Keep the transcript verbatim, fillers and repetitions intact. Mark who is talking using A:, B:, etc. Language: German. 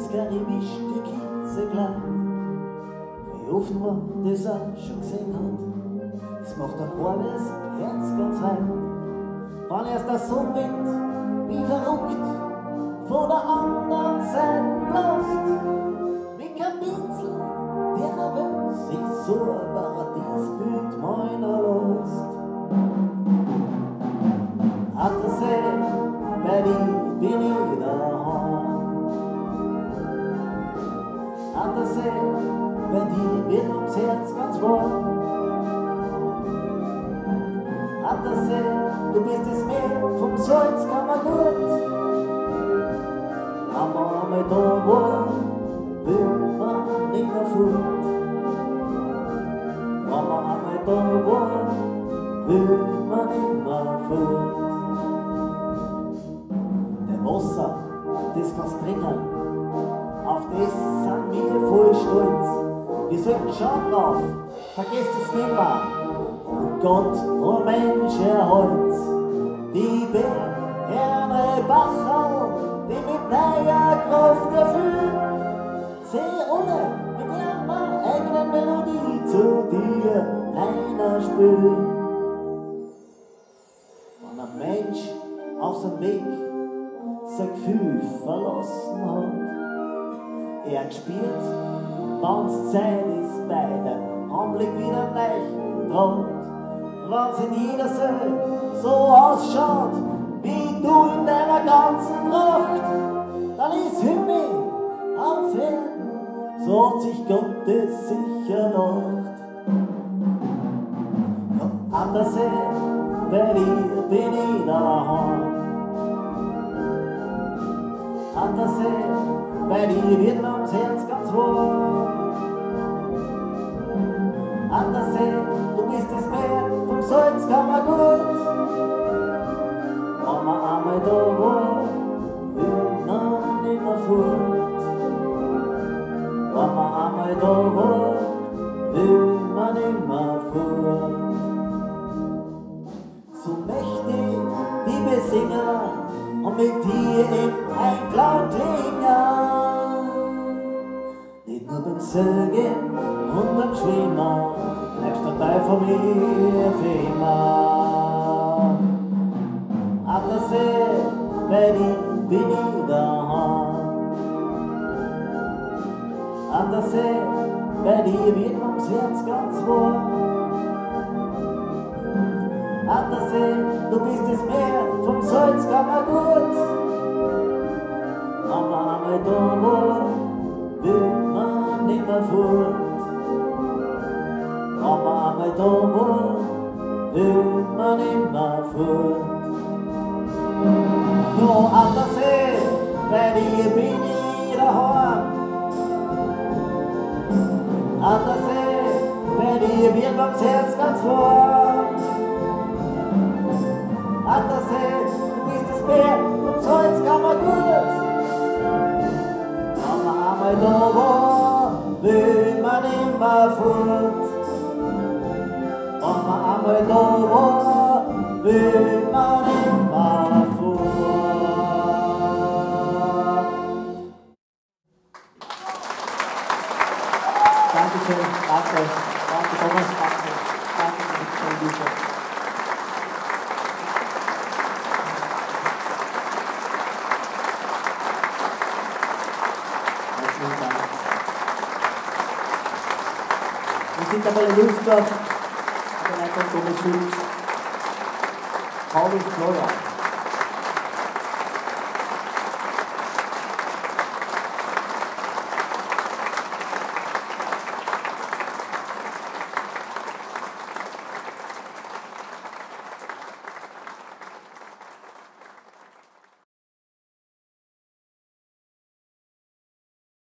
A: das karibische Kiezeglein. Wie oft man das auch schon gesehen hat, es macht ein halbes Herz ganz rein. Wann erst der Sonnenwind wie verrückt von der anderen Seite bläst, wie kein Pinsel, der Welt sich so ein Paradiesbild meiner Lust. Hat er See, bei dir bin ich daheim. Hat er See, bei dir wird ums Herz ganz warm. Hat er See, du bist das Meer vom Salzkammergut. Wenn man einmal da war, will man nicht mehr fort. Wenn man einmal da war, will man nicht mehr fort. Der Wasser, das kannst trinken, auf das sind wir voll stolz. Wir sollten schauen drauf, vergesst es nimmer. Und Gott, o Mensch, erholt, wie der Herr Bacher, die mit neuer Kraft erfüllt. Seh alle mit ihrer eigenen Melodie zu dir einer spürt. Wenn ein Mensch auf seinem Weg sein Gefühl verlassen hat, er gespürt, wenn's Zeit ist, bei der Anblick wieder neichen droht. Wenn's in jeder Seele so ausschaut, wie du in deiner ganzen Pracht, dann ist Himmel auf Erden, so hat sich Gott es sicher gedacht. Ja, an der See, bei dir bin ich daheim. An der See, bei dir wird mir ums Herz ganz warm. An der See, du bist das Meer vom Salzkammergut. Wenn man einmal da war, will man nicht mehr fort. Wenn man einmal da war, will man nicht mehr fort. So möchte ich die besingen und mit dir in Einklang klingen. Nicht nur beim Sägen und beim Schwimmen bleibst du dabei von mir für immer. An der See, bei dir bin ich daheim. An der See, bei dir wird mir ums Herz ganz warm. An der See, du bist das Meer vom Salzkammergut. Wenn man einmal da war, will man nicht mehr fort. Wenn man einmal da war, will man nicht mehr fort. Ja, an der See, bei dir bin ich daheim. An der See, bei dir wird mir das Herz ganz warm. An der See, du bist das Meer vom Salzkammergut. Wenn man einmal da war, will man immer fort. Wenn man einmal da war, will man immer fort.
B: Dankeschön, danke, danke Thomas, danke, danke, danke. Wir sind einmal in Luftdorf, der Leitung Thomas Schulz, Paul und Florian.